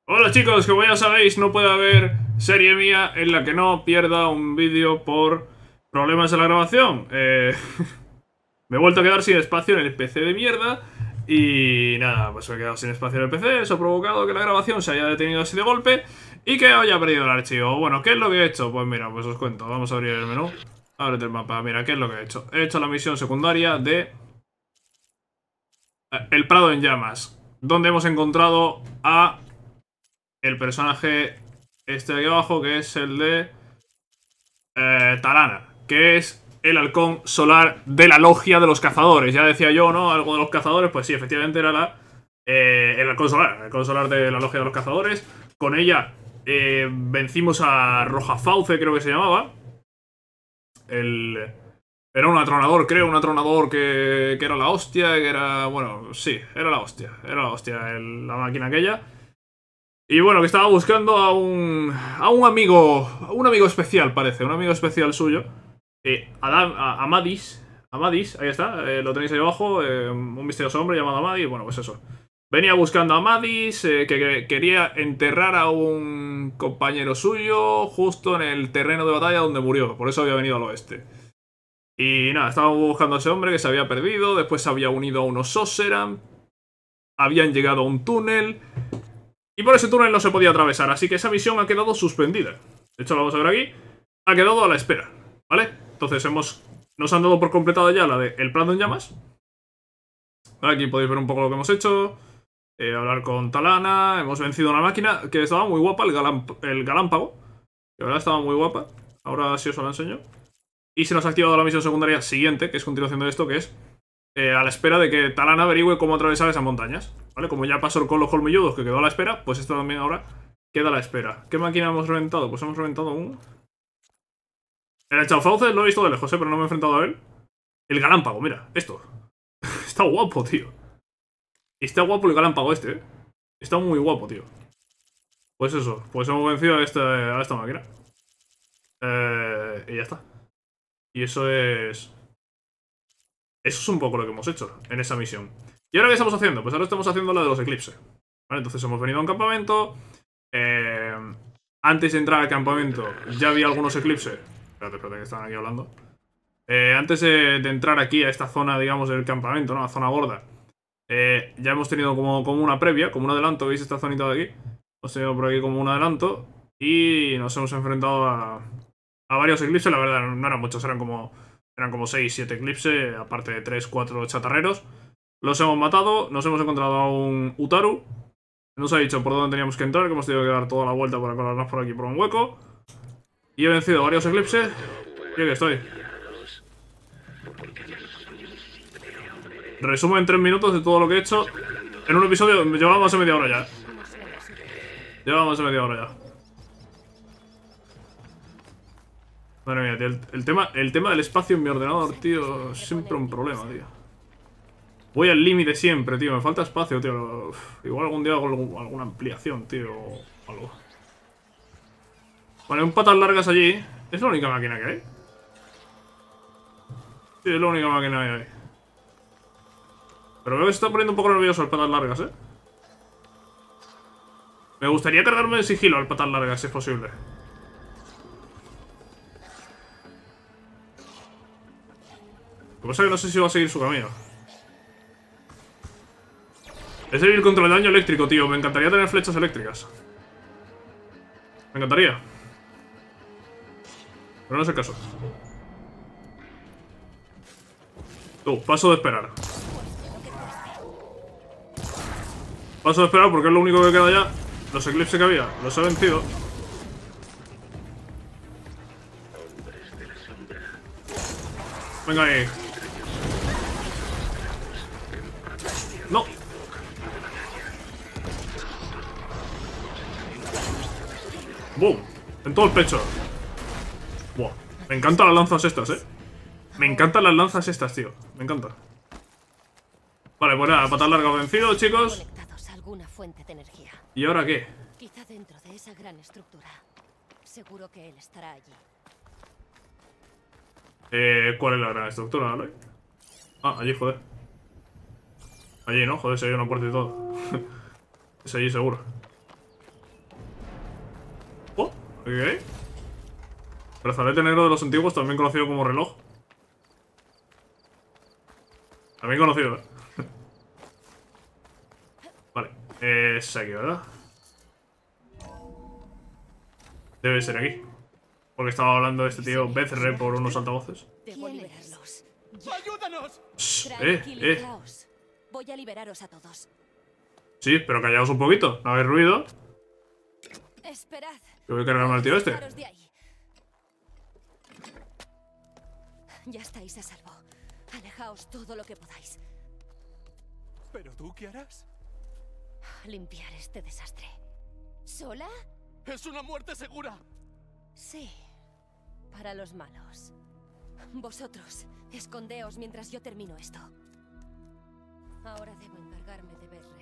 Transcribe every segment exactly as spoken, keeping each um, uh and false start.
Hola chicos, como ya sabéis, no puede haber serie mía en la que no pierda un vídeo por problemas de la grabación. Eh, me he vuelto a quedar sin espacio en el P C de mierda. Y nada, pues me he quedado sin espacio en el P C. Eso ha provocado que la grabación se haya detenido así de golpe y que haya perdido el archivo. Bueno, ¿qué es lo que he hecho? Pues mira, pues os cuento. Vamos a abrir el menú. Ábrete el mapa. Mira, ¿qué es lo que he hecho? He hecho la misión secundaria de El Prado en Llamas, donde hemos encontrado a el personaje este de aquí abajo, que es el de eh, Talana, que es el halcón solar de la logia de los cazadores. Ya decía yo, ¿no? Algo de los cazadores, pues sí, efectivamente era la eh, el halcón solar, el halcón solar de la logia de los cazadores. Con ella eh, vencimos a Rojafauce, creo que se llamaba. El... Era un atronador, creo, un atronador que, que era la hostia, que era... Bueno, sí, era la hostia, era la hostia, el, la máquina aquella. Y bueno, que estaba buscando a un... A un amigo... A un amigo especial, parece. Un amigo especial suyo. Eh, Adam, a, Amadis. Amadis, ahí está. Eh, lo tenéis ahí abajo. Eh, un misterioso hombre llamado Amadis. Bueno, pues eso. Venía buscando a Amadis. Eh, que, que quería enterrar a un compañero suyo justo en el terreno de batalla donde murió. Por eso había venido al oeste. Y nada, estábamos buscando a ese hombre que se había perdido. Después se había unido a unos Osseram. Habían llegado a un túnel. Y por ese túnel no se podía atravesar, así que esa misión ha quedado suspendida. De hecho, lo vamos a ver aquí. Ha quedado a la espera, ¿vale? Entonces hemos... Nos han dado por completada ya la de El Prado en Llamas. Aquí podéis ver un poco lo que hemos hecho. Eh, hablar con Talana. Hemos vencido una máquina que estaba muy guapa, el, galamp el galámpago. De verdad estaba muy guapa. Ahora sí os lo enseño. Y se nos ha activado la misión secundaria siguiente, que es continuación de esto, que es... Eh, a la espera de que Talana averigüe cómo atravesar esas montañas, ¿vale? Como ya pasó con los colmilludos, que quedó a la espera, pues esto también ahora queda a la espera. ¿Qué máquina hemos reventado? Pues hemos reventado un... El Echafauces lo he visto de lejos, ¿eh? Pero no me he enfrentado a él. El galámpago, mira, esto. Está guapo, tío. Está guapo el galámpago este, ¿eh? Está muy guapo, tío. Pues eso, pues hemos vencido a esta, a esta máquina. Eh, y ya está. Y eso es... Eso es un poco lo que hemos hecho en esa misión. ¿Y ahora qué estamos haciendo? Pues ahora estamos haciendo la de los eclipses. ¿Vale? Entonces hemos venido a un campamento. Eh, antes de entrar al campamento ya había algunos eclipses. Espérate, espérate, que están aquí hablando. Eh, antes de, de entrar aquí a esta zona, digamos, del campamento, ¿no? La zona gorda. Eh, ya hemos tenido como, como una previa, como un adelanto. ¿Veis esta zonita de aquí? Hemos tenido por aquí como un adelanto. Y nos hemos enfrentado a, a varios eclipses. La verdad, no eran muchos, eran como... Eran como seis siete eclipses, aparte de tres cuatro chatarreros. Los hemos matado, nos hemos encontrado a un Utaru. Nos ha dicho por dónde teníamos que entrar, que hemos tenido que dar toda la vuelta para colarnos por aquí por un hueco. Y he vencido varios eclipses. Y aquí estoy. Resumo en tres minutos de todo lo que he hecho. En un episodio llevamos más de media hora ya. Llevamos más de media hora ya. Madre mía, tío, el, el, tema, el tema del espacio en mi ordenador, tío, es siempre un problema, tío. Voy al límite siempre, tío, me falta espacio, tío. Uf, igual algún día hago alguna ampliación, tío, o algo. Vale, un patas largas allí. ¿Es la única máquina que hay? Sí, es la única máquina que hay. Pero veo que se está poniendo un poco nervioso el patas largas, eh. Me gustaría cargarme de sigilo al patas largas, si es posible. Lo que pasa es que no sé si va a seguir su camino. Es débil contra el daño eléctrico, tío. Me encantaría tener flechas eléctricas. Me encantaría. Pero no es el caso. Tú, paso de esperar. Paso de esperar porque es lo único que queda ya. Los eclipses que había, los he vencido. Venga ahí. No. ¡Bum! En todo el pecho. Buah. Me encantan las lanzas estas, eh. Me encantan las lanzas estas, tío. Me encanta. Vale, pues nada, patas largas vencido, chicos. ¿Y ahora qué? Quizá dentro de esa gran estructura. Seguro que él estará allí. Eh, ¿cuál es la gran estructura, ¿vale? Ah, allí, joder. Allí, ¿no? Joder, se hay una puerta y todo. Es allí seguro. Ok. Brazalete negro de los antiguos, también conocido como reloj. También conocido, ¿eh? Vale. Es aquí, ¿verdad? Debe ser aquí. Porque estaba hablando este tío Bezre por unos altavoces. Debo liberarlos. ¡Ayúdanos! Shh, eh, eh. Tranquilizaos. Voy a liberaros a todos. Sí, pero callaos un poquito. No hagáis ruido. Esperad. Yo voy a cargarme al tío este. Sacaros de ahí. Ya estáis a salvo. Alejaos todo lo que podáis. ¿Pero tú qué harás? Limpiar este desastre. ¿Sola? ¡Es una muerte segura! Sí. Para los malos. Vosotros, escondeos mientras yo termino esto. Ahora debo encargarme de Bezre.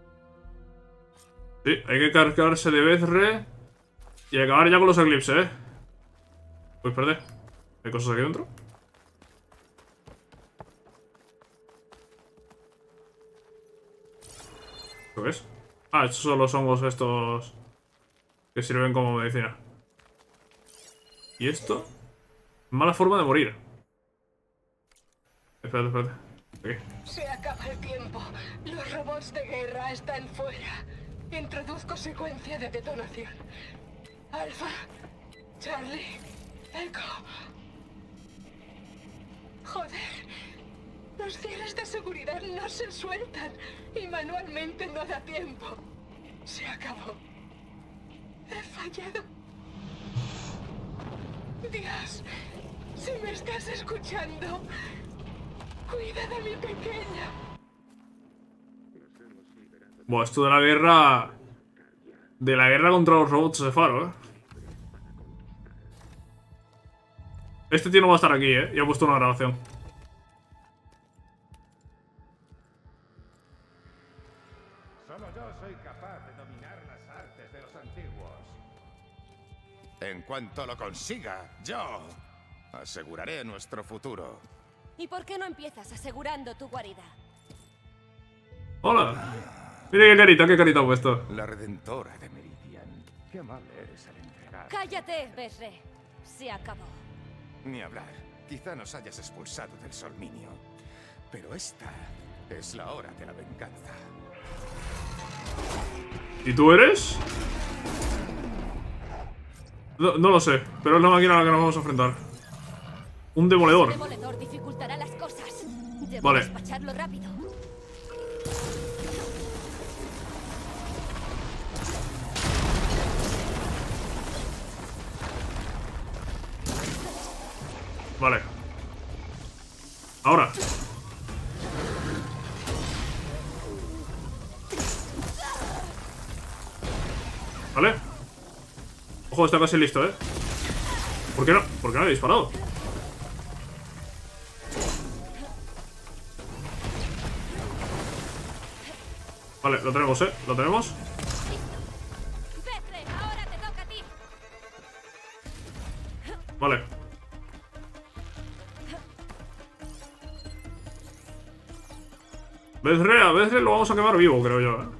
Sí, hay que cargarse de Bezre y acabar ya con los eclipses, ¿eh? Uy, espérate. ¿Hay cosas aquí dentro? ¿Qué es? Ah, estos son los hongos estos que sirven como medicina. ¿Y esto? Mala forma de morir. Espérate, espérate. Aquí. Se acaba el tiempo. Los robots de guerra están fuera. Introduzco secuencia de detonación. Alpha, Charlie, Echo. Joder. Los cierres de seguridad no se sueltan y manualmente no da tiempo. Se acabó. He fallado. Dios, si me estás escuchando, cuida de mi pequeña. Buah, esto de la guerra... De la guerra contra los robots de Faro, ¿eh? Este tío no va a estar aquí, ¿eh? Y ha puesto una grabación. Solo yo soy capaz de dominar las artes de los antiguos. En cuanto lo consiga, yo aseguraré nuestro futuro. ¿Y por qué no empiezas asegurando tu guarida? Hola. Mira qué carita, qué carita ha puesto. La Redentora de Meridian. Qué amable eres al entregar. ¡Cállate, Bezre! Se acabó. Ni hablar. Quizá nos hayas expulsado del Solminio. Pero esta es la hora de la venganza. ¿Y tú eres? No, no lo sé, pero es la máquina a la que nos vamos a enfrentar. Un demoledor. El demoledor dificultará las cosas. Debo Vale. despacharlo rápido. Vale. Ahora. Vale. Ojo, está casi listo, ¿eh? ¿Por qué no? ¿Por qué no he disparado? Vale, lo tenemos, ¿eh? Lo tenemos. Bezre, ahora te toca a ti. Vale. Bezre, a Bezre lo vamos a quemar vivo, creo yo, ¿eh?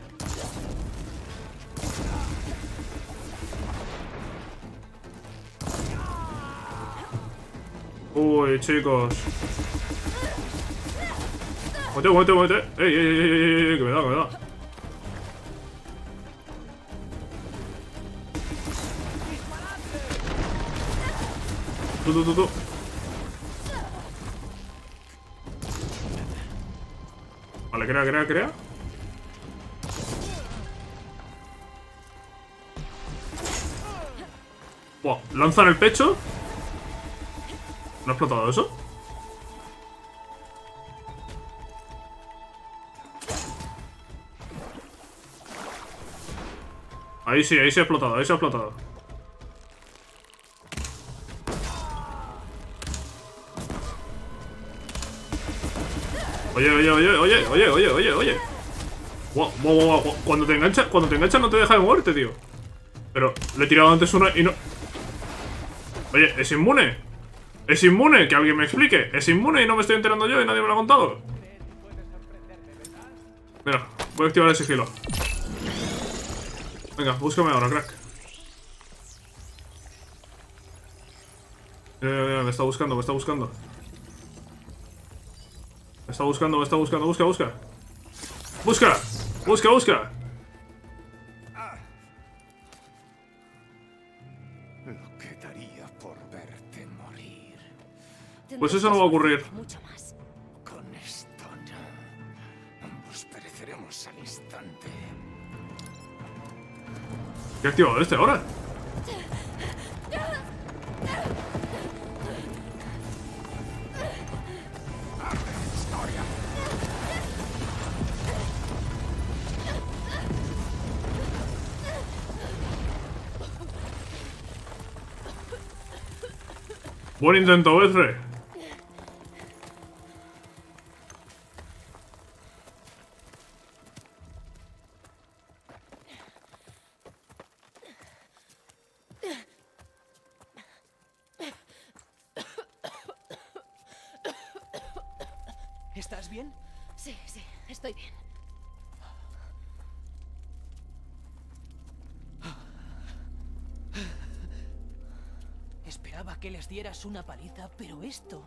Uy, chicos. Muévete, muévete, muévete. Ey, ey, ey, ey, ey, que me da, que me da. Tú, tú, tú, tú. Vale, crea, crea, crea. Buah, lanza en el pecho. ¿No ha explotado eso? Ahí sí, ahí se ha explotado, ahí se ha explotado. Oye, oye, oye, oye, oye, oye, oye, oye. Wow, wow, wow, wow. Cuando te enganchas, cuando te enganchas no te deja de moverte, tío. Pero le he tirado antes una y no... Oye, ¿es inmune? ¿Es inmune? Que alguien me explique. ¿Es inmune y no me estoy enterando yo y nadie me lo ha contado? Mira, voy a activar el sigilo. Venga, búscame ahora, crack. Mira, mira, mira, me está buscando, me está buscando. Me está buscando, me está buscando. Busca, busca. Busca, busca, busca. Lo que daría por verte morir. Pues eso no va a ocurrir. Mucho más. Con esto no. Ambos pereceremos al instante. ¿Qué ha activado este ahora? Buen intento, Bezre. ¿Estás bien? Sí, sí, estoy bien. Esperaba que les dieras una paliza, pero esto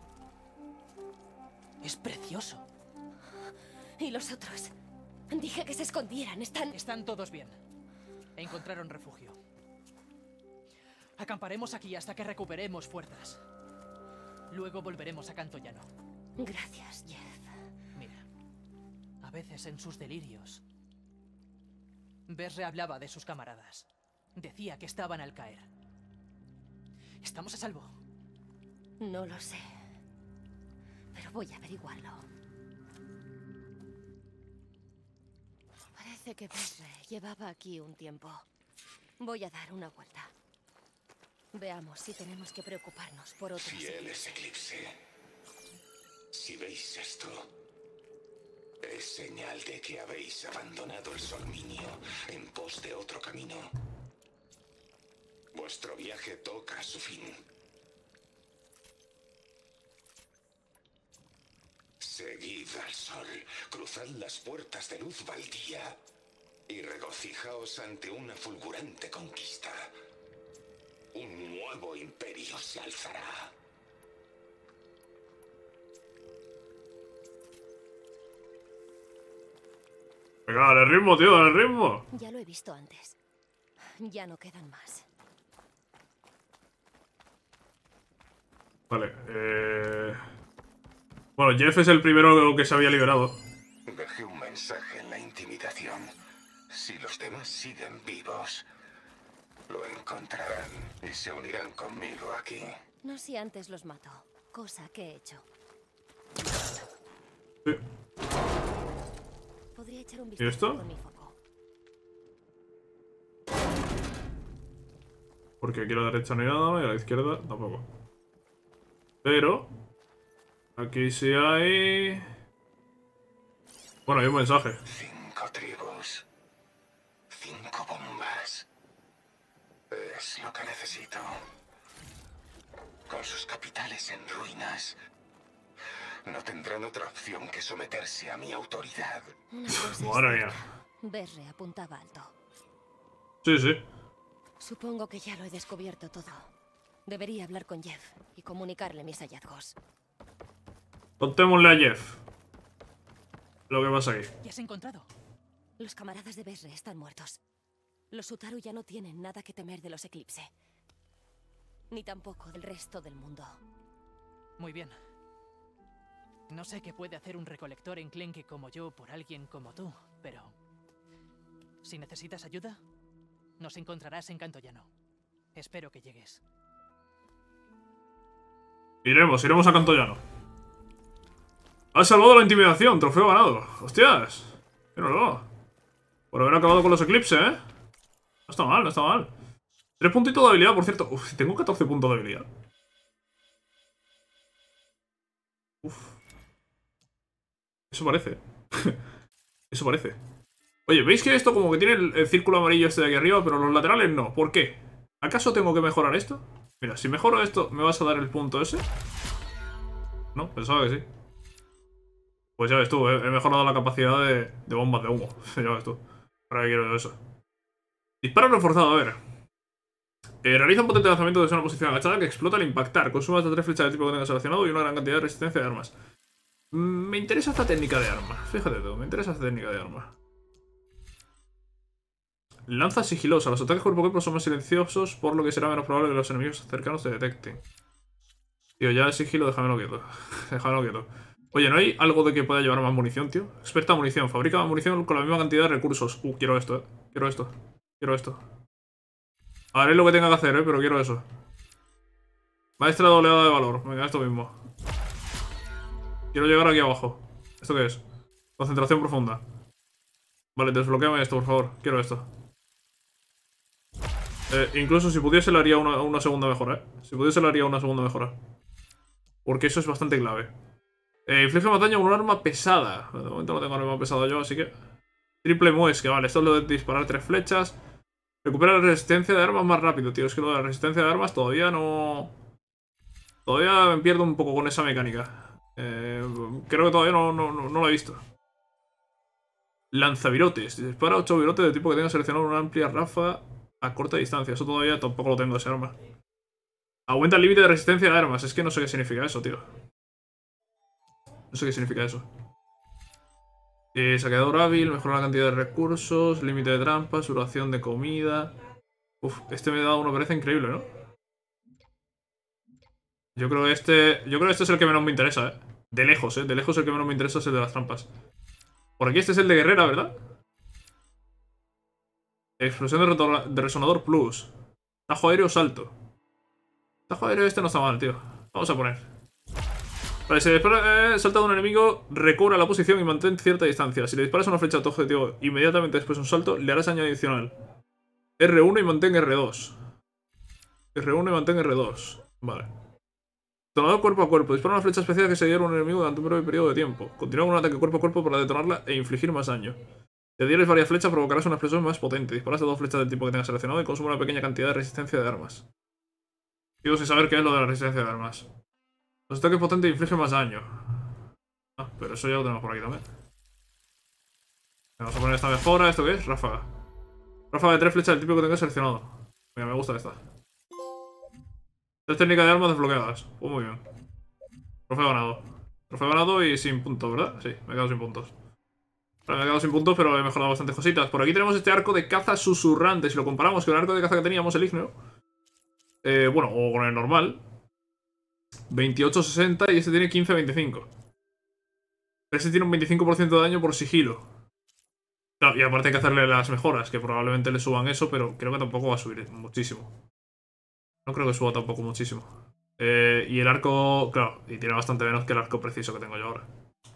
es precioso. ¿Y los otros? Dije que se escondieran. Están... Están todos bien. Encontraron refugio. Acamparemos aquí hasta que recuperemos fuerzas. Luego volveremos a Canto Llano. Gracias, Jeff. Mira, a veces en sus delirios, Besre hablaba de sus camaradas. Decía que estaban al caer. ¿Estamos a salvo? No lo sé. Pero voy a averiguarlo. Parece que Besre llevaba aquí un tiempo. Voy a dar una vuelta. Veamos si tenemos que preocuparnos por otros. Fieles Eclipse. Si veis esto, es señal de que habéis abandonado el Solminio en pos de otro camino. Vuestro viaje toca su fin. Seguid al sol, cruzad las puertas de luz Valdía y regocijaos ante una fulgurante conquista. Un nuevo imperio se alzará. Venga, dale ritmo, tío, dale ritmo. Ya lo he visto antes. Ya no quedan más. Vale, eh... bueno, Jeff es el primero que se había liberado. Dejé un mensaje en la intimidación. Si los demás siguen vivos, lo encontrarán y se unirán conmigo aquí. No si antes los mato. Cosa que he hecho. Sí. Podría echar un ¿Y vistazo esto? con mi foco. Porque aquí a la derecha no hay nada y a la izquierda tampoco. Pero... aquí sí hay... bueno, hay un mensaje. Cinco tribus. Cinco bombas. Es lo que necesito. Con sus capitales en ruinas, no tendrán otra opción que someterse a mi autoridad. Una cosa es Madre mía. cierta. Besre apuntaba alto. Sí, sí. Supongo que ya lo he descubierto todo. Debería hablar con Jeff y comunicarle mis hallazgos. Contémosle a Jeff lo que pasa aquí. ¿Qué has encontrado? Los camaradas de Besre están muertos. Los Utaru ya no tienen nada que temer de los Eclipse. Ni tampoco del resto del mundo. Muy bien. No sé qué puede hacer un recolector enclenque como yo por alguien como tú, pero... si necesitas ayuda, nos encontrarás en Canto Llano. Espero que llegues. Iremos, iremos a Canto Llano. Has salvado la intimidación, trofeo ganado. Hostias. Míralo. Por haber acabado con los Eclipse, ¿eh? No está mal, no está mal. Tres puntitos de habilidad, por cierto. Uf, tengo catorce puntos de habilidad. Uf. Eso parece. Eso parece. Oye, ¿veis que esto como que tiene el, el círculo amarillo este de aquí arriba, pero los laterales no? ¿Por qué? ¿Acaso tengo que mejorar esto? Mira, si mejoro esto, ¿me vas a dar el punto ese? No, pensaba que sí. Pues ya ves tú, he, he mejorado la capacidad de, de bombas de humo. Ya ves tú. ¿Para qué quiero eso? Disparo reforzado, a ver. Eh, realiza un potente lanzamiento desde una posición agachada que explota al impactar. Consume hasta tres flechas de tipo que tenga seleccionado y una gran cantidad de resistencia de armas. Mm, me interesa esta técnica de arma. Fíjate tú, me interesa esta técnica de arma. Lanza sigilosa. Los ataques cuerpo a cuerpo son más silenciosos, por lo que será menos probable que los enemigos cercanos te detecten. Tío, ya el sigilo, déjamelo quieto. Déjamelo quieto. Oye, ¿no hay algo de que pueda llevar más munición, tío? Experta en munición. Fabrica más munición con la misma cantidad de recursos. Uh, quiero esto, eh. Quiero esto. Quiero esto. Haré lo que tenga que hacer, eh, pero quiero eso. Maestra de oleada de valor. Venga, esto mismo. Quiero llegar aquí abajo. ¿Esto qué es? Concentración profunda. Vale, desbloqueame esto, por favor. Quiero esto. Eh, incluso si pudiese le haría una, una segunda mejora, eh. Si pudiese le haría una segunda mejora. Porque eso es bastante clave. Eh, inflige más daño con un arma pesada. De momento no tengo arma pesada yo, así que... Triple muesca, vale. Esto es lo de disparar tres flechas. Recupera la resistencia de armas más rápido, tío. Es que lo de la resistencia de armas todavía no... Todavía me pierdo un poco con esa mecánica. Eh, creo que todavía no, no, no, no lo he visto. Lanzavirotes. Dispara ocho virotes de tipo que tenga seleccionado una amplia ráfaga a corta distancia. Eso todavía tampoco lo tengo, ese arma. Aumenta el límite de resistencia de armas. Es que no sé qué significa eso, tío. No sé qué significa eso. Eh, saqueador hábil, mejora la cantidad de recursos, límite de trampas, duración de comida. Uf, este me da una pereza increíble, ¿no? Yo creo que este. Yo creo que este es el que menos me interesa, eh. De lejos, eh. De lejos el que menos me interesa es el de las trampas. Por aquí este es el de guerrera, ¿verdad? Explosión de, de resonador plus. Tajo aéreo salto. Tajo aéreo este no está mal, tío. Vamos a poner. Vale, si dispara, eh, salta de un enemigo, recobra la posición y mantén cierta distancia. Si le disparas una flecha a tu objetivo inmediatamente después de un salto, le harás daño adicional. R uno y mantén R dos. R uno y mantén R dos. Vale. Detonador cuerpo a cuerpo. Dispara una flecha especial que se diera a un enemigo durante un breve periodo de tiempo. Continúa con un ataque cuerpo a cuerpo para detonarla e infligir más daño. Si adhieres varias flechas, provocarás una explosión más potente. Disparas de dos flechas del tipo que tengas seleccionado y consume una pequeña cantidad de resistencia de armas. Sigo sin saber qué es lo de la resistencia de armas. Los ataques potentes infligen más daño. Ah, pero eso ya lo tenemos por aquí también. Vamos a poner esta mejora. ¿Esto qué es? Ráfaga. Ráfaga de tres flechas del tipo que tengas seleccionado. Mira, me gusta esta. Tres técnicas de armas desbloqueadas. Pues muy bien. Trofeo ganado. Trofeo ganado y sin puntos, ¿verdad? Sí, me he quedado sin puntos. Vale, me he quedado sin puntos, pero he mejorado bastantes cositas. Por aquí tenemos este arco de caza susurrante. Si lo comparamos con el arco de caza que teníamos, el ígneo. Eh, bueno, o con el normal. veintiocho sesenta y este tiene quince veinticinco. Este tiene un veinticinco por ciento de daño por sigilo. Claro, y aparte hay que hacerle las mejoras, que probablemente le suban eso, pero creo que tampoco va a subir muchísimo. No creo que suba tampoco muchísimo. Eh, y el arco, claro, y tiene bastante menos que el arco preciso que tengo yo ahora.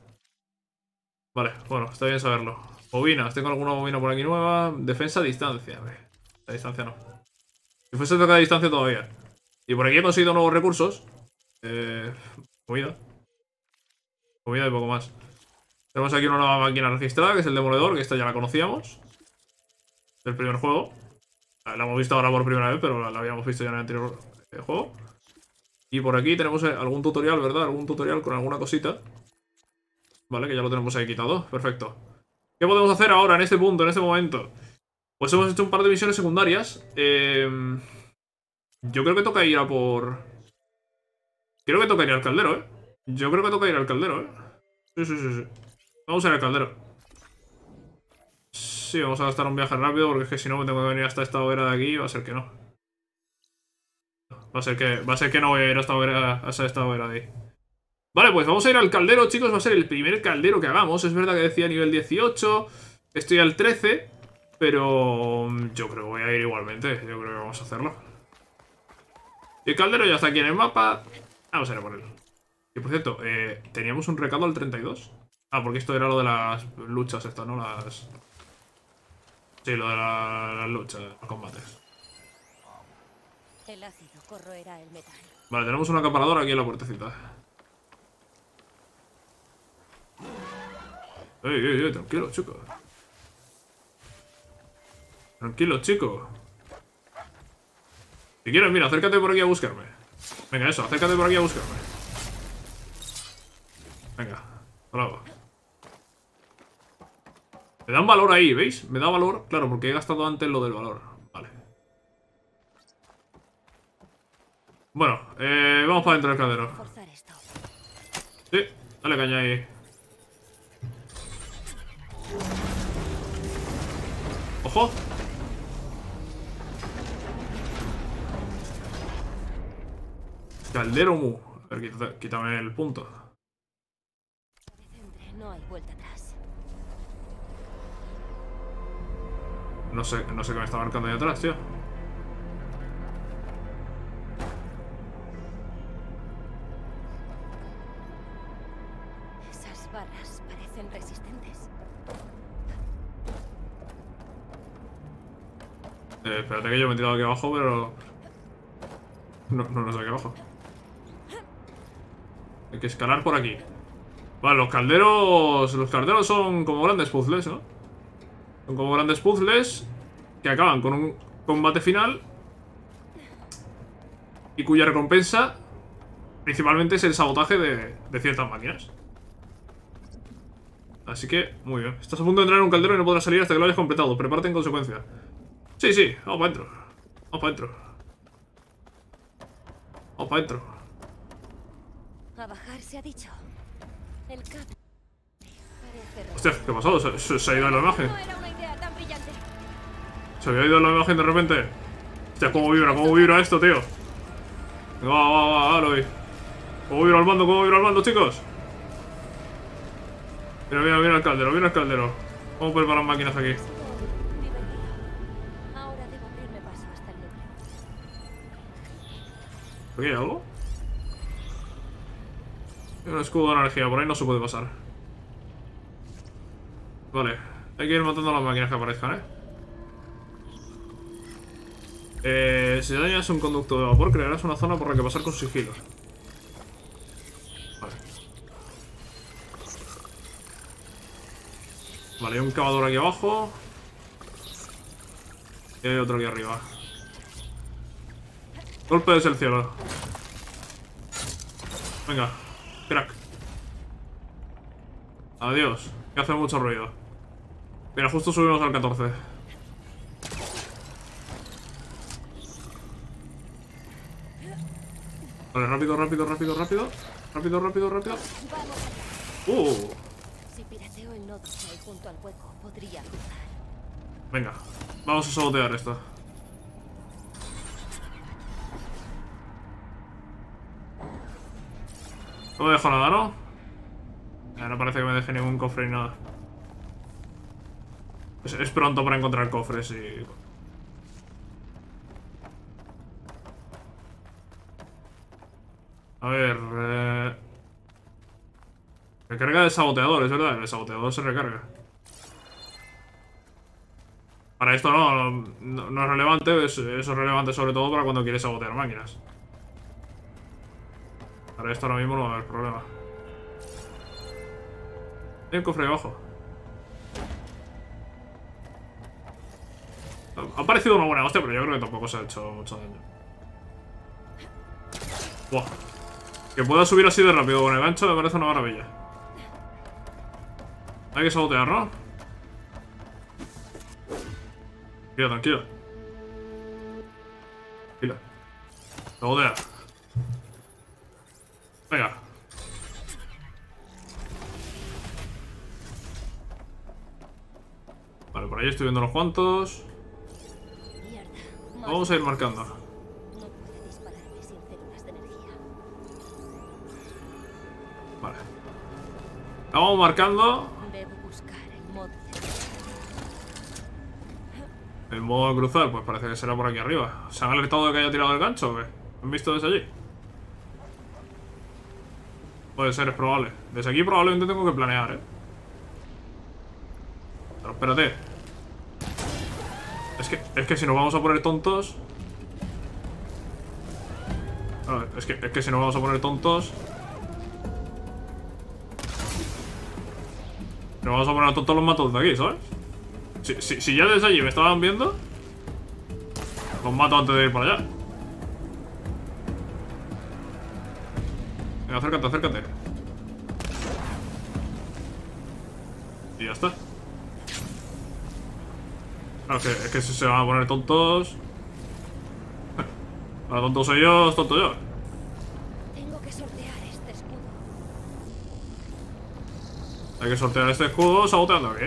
Vale, bueno, está bien saberlo. Bobinas, tengo alguna bobina por aquí nueva. Defensa a distancia. A distancia no. Si fuese toca a distancia todavía. Y por aquí he conseguido nuevos recursos. Eh, comida. Comida y poco más. Tenemos aquí una nueva máquina registrada, que es el demoledor, que esta ya la conocíamos. Del primer juego. La hemos visto ahora por primera vez, pero la, la habíamos visto ya en el anterior eh, juego. Y por aquí tenemos eh, algún tutorial, ¿verdad? Algún tutorial con alguna cosita. Vale, que ya lo tenemos ahí quitado. Perfecto. ¿Qué podemos hacer ahora, en este punto, en este momento? Pues hemos hecho un par de misiones secundarias. Eh, yo creo que toca ir a por... Creo que toca ir al caldero, ¿eh? Yo creo que toca ir al caldero, ¿eh? Sí, sí, sí, sí. Vamos a ir al caldero. Sí, vamos a gastar un viaje rápido, porque es que si no me tengo que venir hasta esta hoguera de aquí y va a ser que no. Va a ser que, va a ser que no voy a ir hasta, hoguera, hasta esta hoguera de ahí. Vale, pues vamos a ir al caldero, chicos. Va a ser el primer caldero que hagamos. Es verdad que decía nivel dieciocho. Estoy al trece. Pero yo creo que voy a ir igualmente. Yo creo que vamos a hacerlo. Y el caldero ya está aquí en el mapa. Vamos a ir a por él. Y por cierto, eh, teníamos un recado al treinta y dos. Ah, porque esto era lo de las luchas estas, ¿no? Las... Sí, lo de la, las luchas, los combates. El ácido corroerá el metal. Vale, tenemos un acaparador aquí en la puertecita. Ey, ey, ey, tranquilo, chico. Tranquilo, chico. Si quieres, mira, acércate por aquí a buscarme. Venga, eso, acércate por aquí a buscarme. Venga, bravo. Me dan valor ahí, ¿veis? Me da valor, claro, porque he gastado antes lo del valor. Vale. Bueno, eh, vamos para dentro del caldero. Forzar esto. Sí, dale caña ahí. ¡Ojo! Caldero mu. A ver, quita- quítame el punto. Entre, no hay vuelta atrás. No sé, no sé qué me está marcando ahí atrás, tío. Esas barras parecen resistentes. Eh, espérate que yo me he tirado aquí abajo, pero... No, no, no sé aquí abajo. Hay que escalar por aquí. Vale, los calderos... Los calderos son como grandes puzzles, ¿no? Son como grandes puzzles que acaban con un combate final y cuya recompensa principalmente es el sabotaje de, de ciertas máquinas. Así que, muy bien. Estás a punto de entrar en un caldero y no podrás salir hasta que lo hayas completado. Prepárate en consecuencia. Sí, sí, vamos para adentro. Vamos para adentro. Vamos para adentro. A bajar se ha dicho. El cap... Parece Hostia, ¿qué ha pasado? ¿Se, se, se ha ido la imagen? No era una idea tan brillante. Se había ido la imagen de repente. Hostia, cómo vibra, cómo vibra esto, tío. Venga, va, va, va, va, lo vi. Cómo vibra el mando, cómo vibra el mando, chicos. Mira, mira, mira el caldero, mira el caldero. Vamos a preparar máquinas aquí. Divertido. Ahora debo abrirme paso hasta el núcleo. ¿Aquí hay algo? Hay un escudo de energía, por ahí no se puede pasar. Vale, hay que ir matando a las máquinas que aparezcan, ¿eh? Eh, si dañas un conducto de vapor, crearás una zona por la que pasar con sigilo. Vale. Vale, hay un cavador aquí abajo. Y hay otro aquí arriba. Golpe desde el cielo. Venga, crack. Adiós, que hace mucho ruido. Mira, justo subimos al catorce. Vale, rápido, rápido, rápido, rápido. Rápido, rápido, rápido. Vamos allá. Uh, Si pirateo el nodo que hay junto al hueco, podría cruzar. venga, vamos a sabotear esto. No me dejo nada, ¿no? Ya, no parece que me deje ningún cofre ni nada. Es, es pronto para encontrar cofres y... A ver... Eh... Recarga de saboteador, es verdad, el saboteador se recarga. Para esto no, no, no es relevante, es- eso es relevante sobre todo para cuando quieres sabotear máquinas. Para esto ahora mismo no va a haber problema. Hay un cofre abajo. Ha ha parecido una buena hostia, pero yo creo que tampoco se ha hecho mucho daño. Buah. Que pueda subir así de rápido con el gancho me parece una maravilla. Hay que sabotear, ¿no? Tranquila, tranquila. Tranquila. Sabotea. Venga. Vale, por ahí estoy viendo unos cuantos. Mierda. Vamos a ir marcando. No puede dispararme sin células de energía. Vale. La vamos marcando. Debo buscar el modo de... El modo de cruzar, pues parece que será por aquí arriba. ¿Se han alertado de que haya tirado el gancho o qué? ¿Han visto desde allí? Puede ser, es probable. Desde aquí probablemente tengo que planear, ¿eh? Pero espérate. Es que, es que si nos vamos a poner tontos... A ver, es que, es que si nos vamos a poner tontos... Nos vamos a poner tontos los matos de aquí, ¿sabes? Si, si, si ya desde allí me estaban viendo, los mato antes de ir para allá. Venga, acércate, acércate. Y ya está. Claro, que, es que si se van a poner tontos... Ahora tonto soy yo, es tonto yo. Tengo que sortear este escudo. Hay que sortear este escudo saboteando aquí.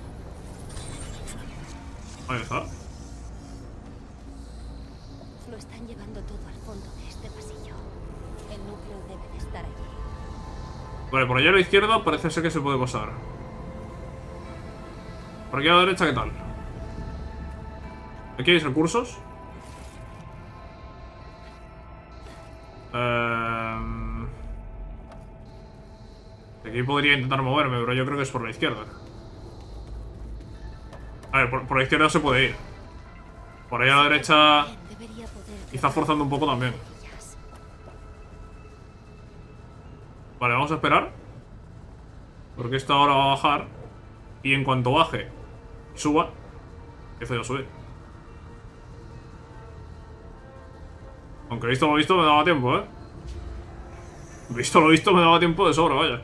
Ahí está. Lo están llevando todo al fondo de este pasillo. El núcleo debe de estar allí. Vale, por allá a la izquierda parece ser que se puede pasar. Por aquí a la derecha, ¿qué tal? Aquí hay recursos. Eh... Aquí podría intentar moverme, pero yo creo que es por la izquierda. A ver, por, por la izquierda se puede ir. Por ahí a la derecha Debería poder quizá forzando un poco también. Vale, vamos a esperar. Porque esta ahora va a bajar. Y en cuanto baje y suba, empiezo yo a subir. Aunque visto lo visto me daba tiempo, ¿eh? Visto lo visto me daba tiempo de sobra, vaya.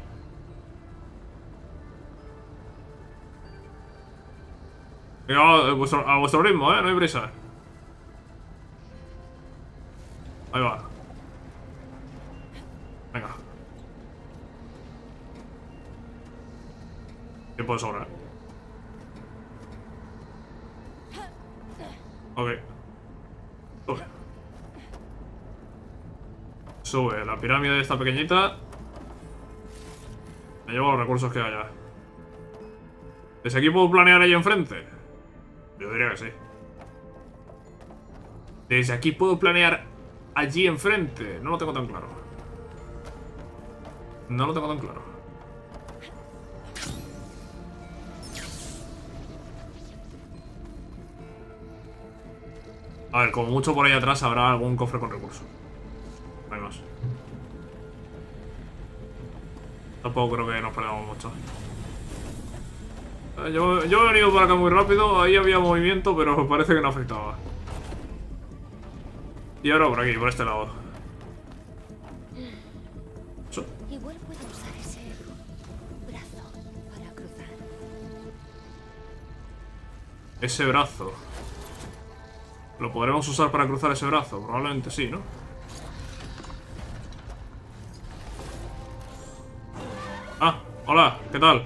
Venga, a vuestro, a vuestro ritmo, ¿eh? No hay prisa. Ahí va. Venga. Tiempo de sobra, ¿eh? Ok. Sube. Sube la pirámide esta pequeñita. Me llevo los recursos que haya. ¿Desde aquí puedo planear ahí enfrente? Yo diría que sí. ¿Desde aquí puedo planear allí enfrente? No lo tengo tan claro. No lo tengo tan claro. A ver, como mucho por ahí atrás habrá algún cofre con recursos. No hay más. Tampoco creo que nos perdamos mucho. Eh, Yo, yo he venido para acá muy rápido. Ahí había movimiento, pero parece que no afectaba. Y ahora por aquí, por este lado. Eso. Igual puedo usar ese brazo para cruzar. Ese brazo. ¿Lo podremos usar para cruzar ese brazo? Probablemente sí, ¿no? Ah, hola, ¿qué tal?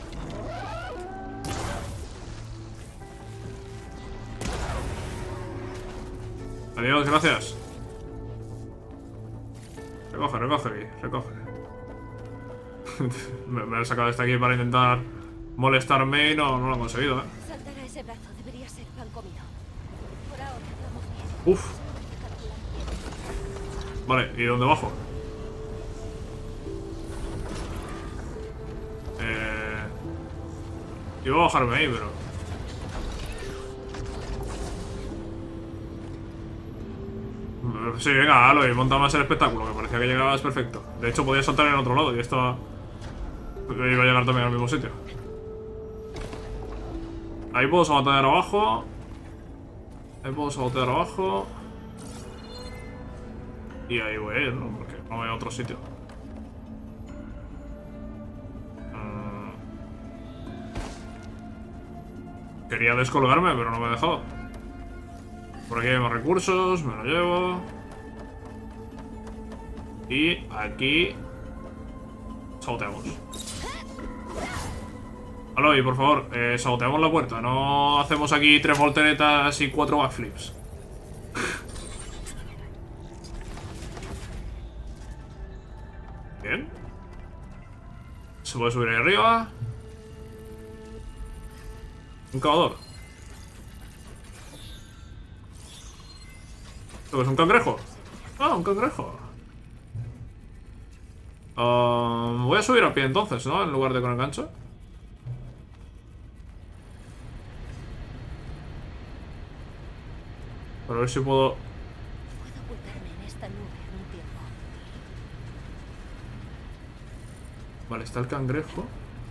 Adiós, gracias. Recoge, recoge aquí, recoge. me, me he sacado este aquí para intentar molestarme y no, no lo he conseguido, ¿eh? Saltar a ese brazo debería ser pan comido. Por ahora vamos bien. Uf. Vale, ¿y dónde bajo? Eh... Iba a bajarme ahí, pero... Sí, venga, Aloy, monta más el espectáculo, que parecía que llegabas perfecto. De hecho, podías saltar en otro lado y esto iba a llegar también al mismo sitio. Ahí puedo sabotear abajo. Ahí puedo sabotear abajo. Y ahí voy a ir, ¿no? Porque no voy a otro sitio. Mm. Quería descolgarme, pero no me he dejado. Por aquí hay más recursos, me lo llevo. Y aquí saboteamos. Aloy, por favor, eh, saboteamos la puerta. No hacemos aquí tres volteretas y cuatro backflips. Bien. Se puede subir ahí arriba. Un cavador. ¿Esto qué es un cangrejo? Ah, un cangrejo. Um, voy a subir a pie entonces, ¿no? En lugar de con el gancho. Para ver si puedo... Puedo ocultarme en esta nube un tiempo. Vale, está el cangrejo.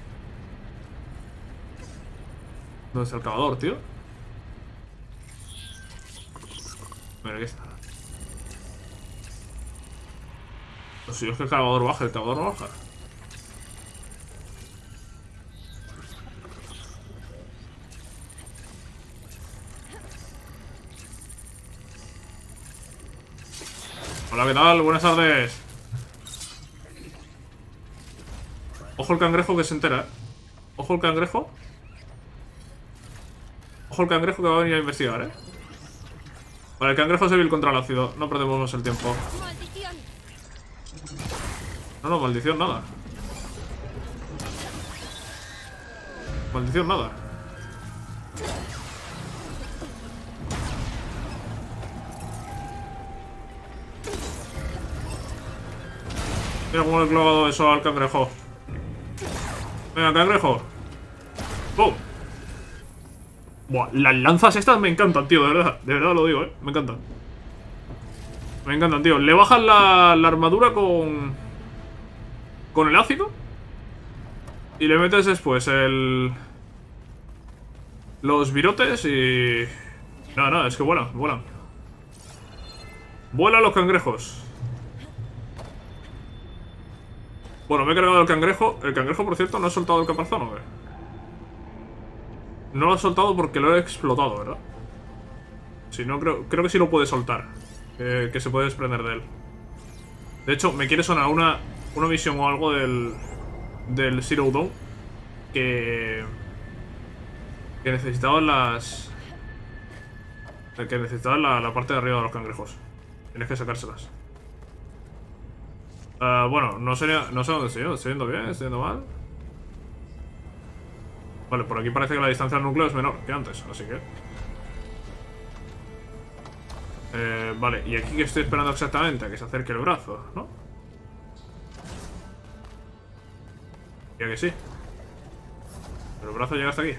¿Dónde está el cavador, tío? Mira, aquí está. Lo suyo es que el cavador baja, el cavador no baja. Hola, ¿qué tal? Buenas tardes. Ojo el cangrejo que se entera, ¿eh? Ojo el cangrejo. Ojo el cangrejo que va a venir a investigar, ¿eh? Vale, el cangrejo es débil contra el ácido. No perdemos más el tiempo. ¡Maldición! No, no, maldición nada. Maldición nada. Mira cómo le he clavado eso al cangrejo. Venga, cangrejo. ¡Pum! Buah, las lanzas estas me encantan, tío, de verdad. De verdad lo digo, eh. Me encantan. Me encantan, tío. Le bajan la, la armadura con... Con el ácido. Y le metes después el... Los virotes y... No, no, es que vuelan, vuelan. Vuelan los cangrejos. Bueno, me he cargado el cangrejo. El cangrejo, por cierto, no ha soltado el caparazón, ¿o qué? No lo ha soltado porque lo he explotado, ¿verdad? Si no, creo, creo que sí lo puede soltar. Eh, que se puede desprender de él. De hecho, me quiere sonar una, una misión o algo del... Del Zero Dawn. Que... Que necesitaban las... Que necesitaban la, la parte de arriba de los cangrejos. Tienes que sacárselas. Uh, bueno, no sé, no sé dónde estoy yendo. ¿Estoy yendo bien? ¿Estoy yendo mal? Vale, por aquí parece que la distancia al núcleo es menor que antes, así que... Eh, vale, y aquí que estoy esperando exactamente a que se acerque el brazo, ¿no? Ya que sí. Pero el brazo llega hasta aquí.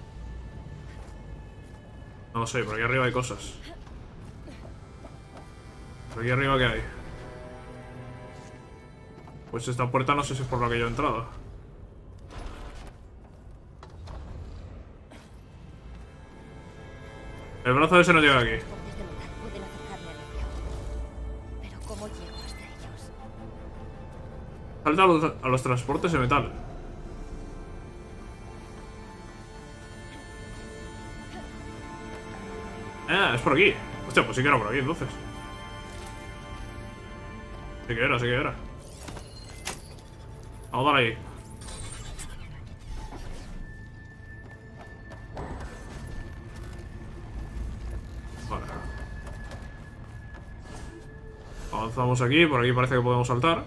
No lo sé, por aquí arriba hay cosas. Por aquí arriba, ¿qué hay? Pues esta puerta no sé si es por la que yo he entrado. El brazo ese no llega aquí. Pero ¿cómo llego hasta ellos? Salta a los, a los transportes de metal. Ah, es por aquí. Hostia, pues sí que era por aquí entonces. Sí que era, sí que era. Vamos a dar ahí. Vale. Avanzamos aquí, por aquí parece que podemos saltar.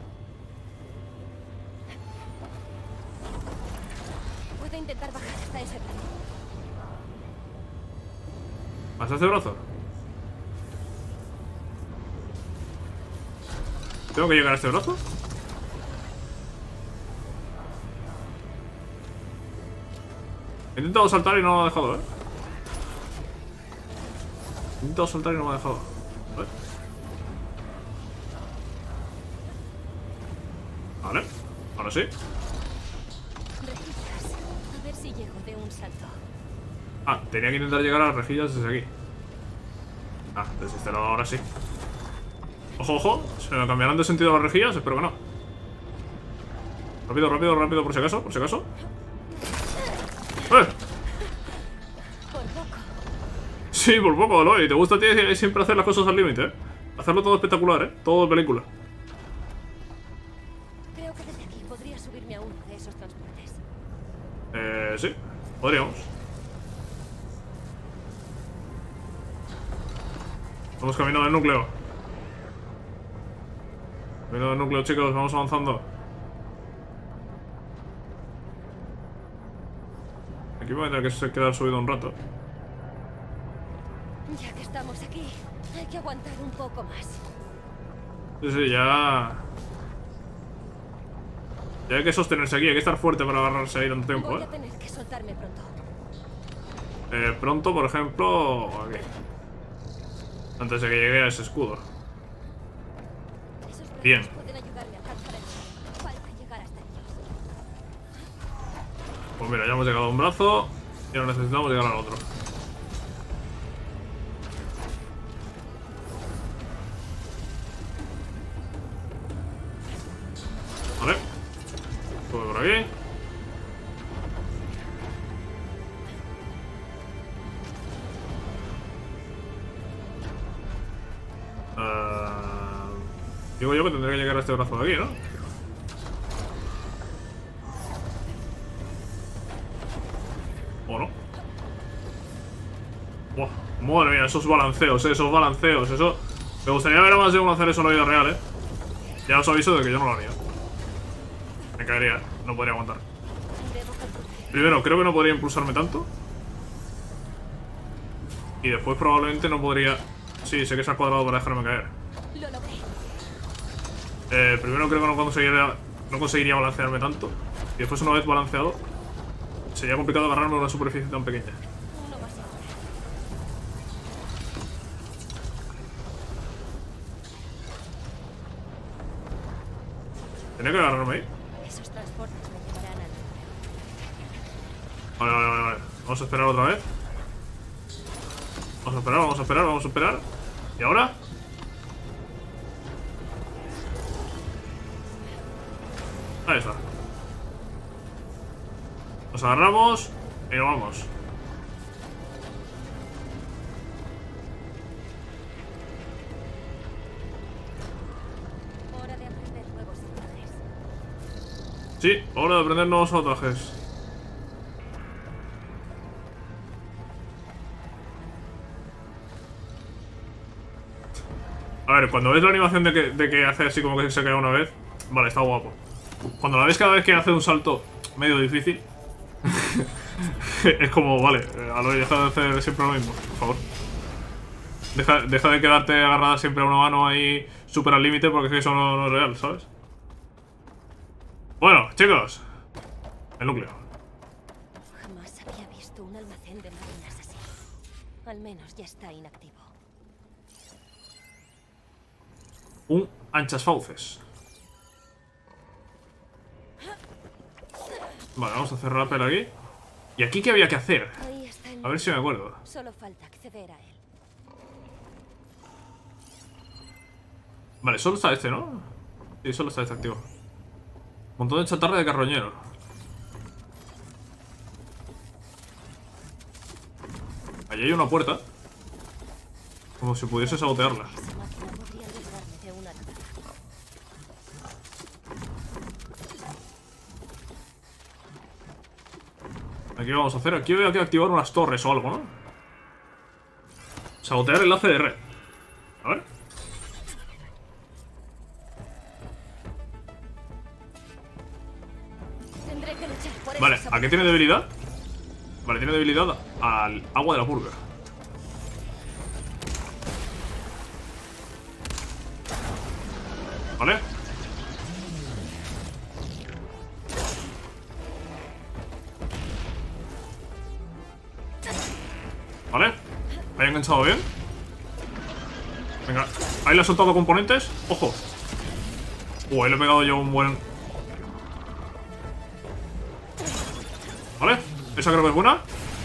Puedo intentar bajar hasta ese brazo. ¿Hasta este brazo? ¿Tengo que llegar a este brazo? He intentado saltar y no lo ha dejado, ¿eh? He intentado saltar y no me ha dejado. Vale. Vale, ahora sí. Rejillas. A ver si llego de un salto. Ah, tenía que intentar llegar a las rejillas desde aquí. Ah, desde este lado ahora sí. Ojo, ojo, ¿se me cambiarán de sentido las rejillas? Espero que no. Rápido, rápido, rápido, por si acaso, por si acaso. ¡Eh! Por poco. Sí, por poco, Aloy. Te gusta a ti siempre hacer las cosas al límite, ¿eh? Hacerlo todo espectacular, ¿eh? Todo de película. Creo que desde aquí podría subirme a uno de esos transportes. Eh, sí, podríamos. Vamos camino del núcleo. Camino del núcleo, chicos, vamos avanzando. Aquí me voy a tener que quedar subido un rato. Ya que estamos aquí, hay que aguantar un poco más. Sí, sí, ya... Ya hay que sostenerse aquí, hay que estar fuerte para agarrarse ahí tanto tiempo, Voy ¿eh? a tener que soltarme pronto. Eh, pronto, por ejemplo, aquí. Antes de que llegue a ese escudo. Esos brazos Bien. pueden ayudarme a alcanzar el... Falta llegar hasta ellos. Pues mira, ya hemos llegado a un brazo y ahora necesitamos llegar al otro. Vale. Sube por aquí. Uh, Digo yo que tendría que llegar a este brazo de aquí, ¿no? ¿O no? Buah, madre mía, esos balanceos, eh, esos balanceos, eso... Me gustaría ver a más de uno hacer eso en la vida real, eh. Ya os aviso de que yo no lo haría. Me caería, no podría aguantar. Primero, creo que no podría impulsarme tanto. Y después probablemente no podría... Sí, sé que se ha cuadrado para dejarme caer. Eh, primero creo que no conseguiría, no conseguiría balancearme tanto. Y después, una vez balanceado, sería complicado agarrarme a una superficie tan pequeña. ¿Tenía que agarrarme ahí? Esos transportes me llevarán al... Vale, vale, vale, vale. Vamos a esperar otra vez. Vamos a esperar, vamos a esperar, vamos a esperar. ¿Y ahora? Ahí está. Nos agarramos y nos vamos. Hora de aprender nuevos trajes. Sí, hora de aprender nuevos trajes. A ver, cuando ves la animación de que, de que hace así como que se cae una vez, vale, está guapo. Cuando la ves cada vez que hace un salto medio difícil, es como, vale, a lo deja de hacer siempre lo mismo, por favor. Deja, deja de quedarte agarrada siempre a una mano ahí súper al límite, porque es que eso no, no es real, ¿sabes? Bueno, chicos, el núcleo. Jamás había visto un almacén de máquinas así. Al menos ya está inactivo. Un anchas fauces. Vale, vamos a cerrar la pela aquí. ¿Y aquí qué había que hacer? Ahí está el A ver si me acuerdo. Solo falta acceder a él. Vale, solo está este, ¿no? Sí, solo está este activo. Montón de chatarra de carroñero. Allí hay una puerta. Como si pudiese sabotearla. Esa máquina podría librarme de una atacada. Aquí vamos a hacer. Aquí voy a activar unas torres o algo, ¿no? Sabotear enlace de red. A ver. Tendré que luchar por Vale, esos ¿a qué tiene debilidad? Vale, tiene debilidad al agua de la purga. Vale. Vale. Ahí he enganchado bien. Venga, ahí le he soltado componentes. Ojo. Uh, ahí le he pegado yo un buen... Vale, esa creo que es buena.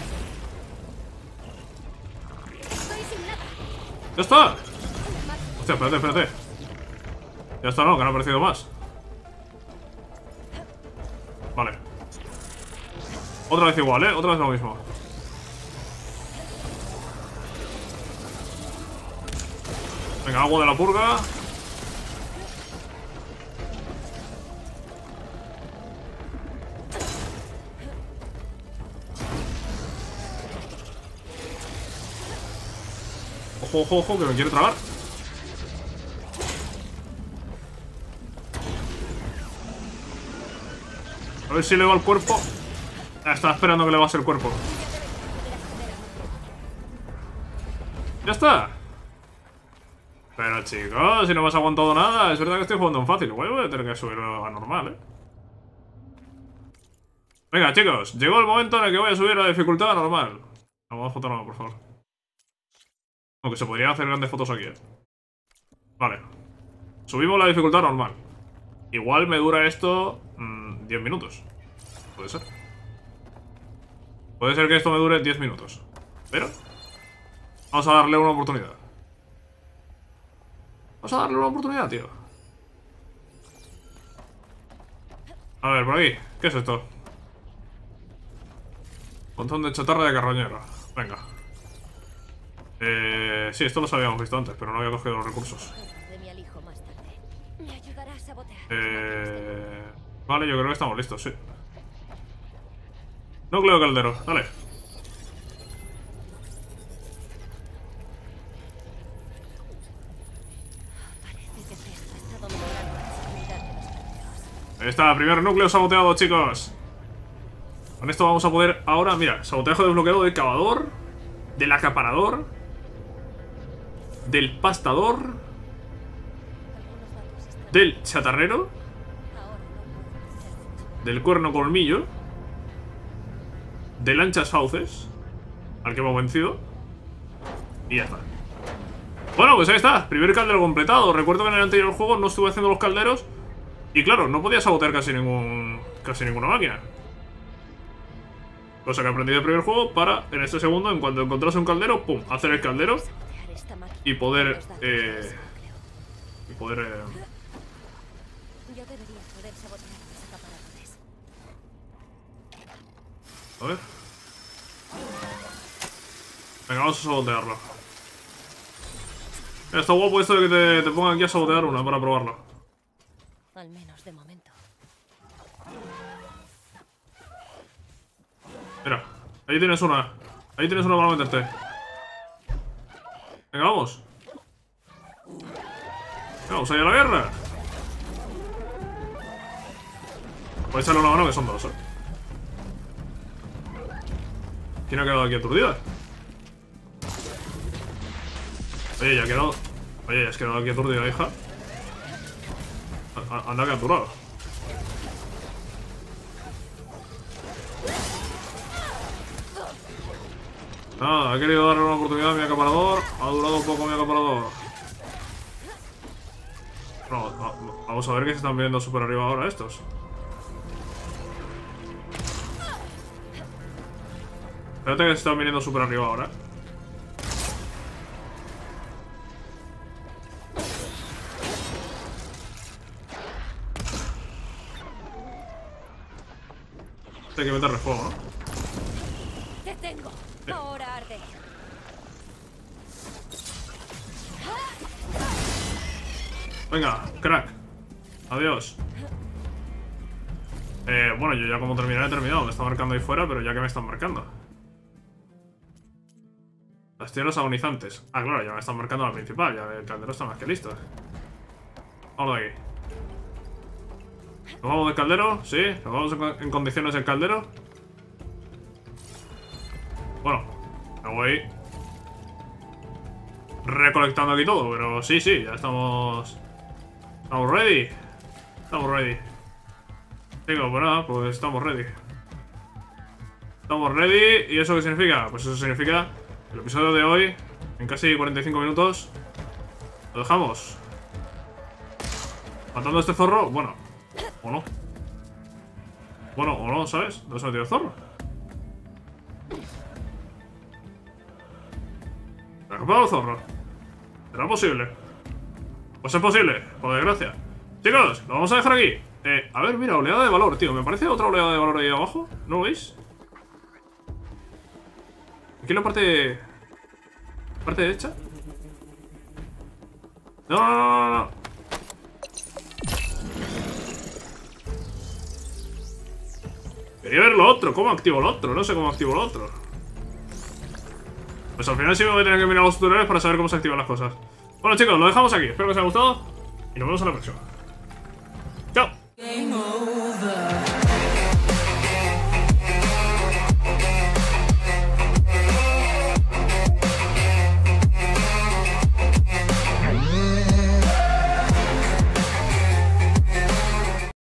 Estoy sin nada. ¡Ya está! Hostia, espérate, espérate. Ya está, no, que no ha aparecido más. Vale. Otra vez igual, ¿eh? Otra vez lo mismo. Venga, agua de la purga. Ojo, ojo, ojo, que me quiere tragar. A ver si le va el cuerpo. Ah, estaba esperando que le base el cuerpo. ¡Ya está! Pero chicos, si no me has aguantado nada. Es verdad que estoy jugando en fácil. Igual voy a tener que subirlo a normal, ¿eh? Venga, chicos, llegó el momento en el que voy a subir la dificultad a normal. Vamos a foto nueva, por favor. Aunque se podrían hacer grandes fotos aquí, ¿eh? Vale. Subimos la dificultad normal. Igual me dura esto mmm, diez minutos. Puede ser. Puede ser que esto me dure diez minutos. Pero vamos a darle una oportunidad. Vamos a darle una oportunidad, tío. A ver, por aquí. ¿Qué es esto? Montón de chatarra de carroñero. Venga. Eh, sí, esto lo habíamos visto antes, pero no había cogido los recursos. De mi alijo más tarde. Eh... Vale, yo creo que estamos listos, sí. Núcleo caldero, dale. Ahí está, primer núcleo saboteado, chicos. Con esto vamos a poder ahora, mira, sabotaje desbloqueado del cavador, del acaparador, del pastador, del chatarrero, del cuerno colmillo, del anchas fauces, al que hemos vencido. Y ya está. Bueno, pues ahí está, primer caldero completado. Recuerdo que en el anterior juego no estuve haciendo los calderos y claro, no podía sabotear casi ningún casi ninguna máquina. Cosa que aprendí del primer juego para, en este segundo, en cuanto encontrase un caldero, pum, hacer el caldero y poder, eh... y poder, eh... Yo debería poder sabotear los acaparadores. A ver. Venga, vamos a sabotearlo. Mira, está guapo esto de que te, te pongan aquí a sabotear una para probarlo. Al menos de momento. Mira, ahí tienes una. Ahí tienes una para meterte. Venga, vamos. Venga, vamos allá a la guerra. Voy a echarle una mano que son dos, eh. ¿Quién ha quedado aquí aturdida? Oye, ya ha quedado. Oye, ya has quedado aquí aturdida, hija. A- Anda capturado. Nada, ha querido darle una oportunidad a mi acaparador. Ha durado un poco mi acaparador. No, no, vamos a ver que se están viendo súper arriba ahora estos. Espérate que se están viniendo súper arriba ahora. Hay que meterle fuego, ¿no? ¡Te tengo! Ahora arde. Venga, crack. Adiós. Eh, bueno, yo ya como terminar he terminado. Me está marcando ahí fuera, pero ya que me están marcando. Las tierras agonizantes. Ah, claro, ya me están marcando la principal. Ya el caldero está más que listo. Vamos de aquí. ¿Nos vamos del caldero? ¿Sí? ¿Nos vamos en, en condiciones del caldero? Bueno, me voy recolectando aquí todo, pero sí, sí, ya estamos... Estamos ready. Estamos ready. Digo, pues nada, pues estamos ready. Estamos ready. ¿Y eso qué significa? Pues eso significa que el episodio de hoy, en casi cuarenta y cinco minutos, lo dejamos. Matando a este zorro, bueno, o no. Bueno, o no, ¿sabes? ¿No se ha metido el zorro? ¿Se ha escapado el zorro? ¿Será posible? Pues es posible, por desgracia. Chicos, lo vamos a dejar aquí. Eh, a ver, mira, oleada de valor, tío. Me parece otra oleada de valor ahí abajo. ¿No lo veis? Aquí en la parte... ¿Parte derecha? No, no, no, no, no. Quería ver lo otro. ¿Cómo activo lo otro? No sé cómo activo lo otro. Pues al final sí me voy a tener que mirar los tutoriales para saber cómo se activan las cosas. Bueno, chicos, lo dejamos aquí. Espero que os haya gustado y nos vemos en la próxima.